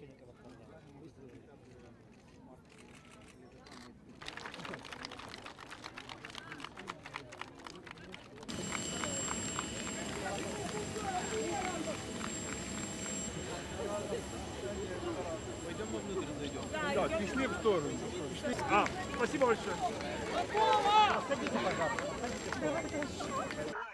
священника восстановления. Выстрелили. Пойдем внутрь зайдем. Да, пішли в сторону. Пішли. Спасибо большое. Садитесь, пожалуйста.